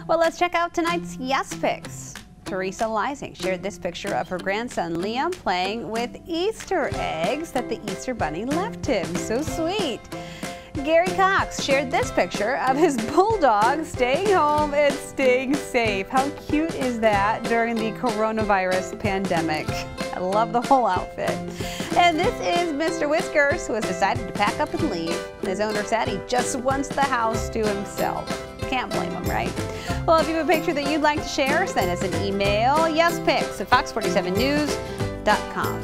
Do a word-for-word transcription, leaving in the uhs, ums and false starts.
Well, let's check out tonight's Yes Pics. Teresa Lysing shared this picture of her grandson Liam playing with Easter eggs that the Easter Bunny left him. So sweet. Gary Cox shared this picture of his bulldog staying home and staying safe. How cute is that during the coronavirus pandemic? I love the whole outfit. And this is Mister Whiskers, who has decided to pack up and leave. His owner said he just wants the house to himself. Can't blame him, right? Well, if you have a picture that you'd like to share, send us an email, yespics at fox forty-seven news dot com.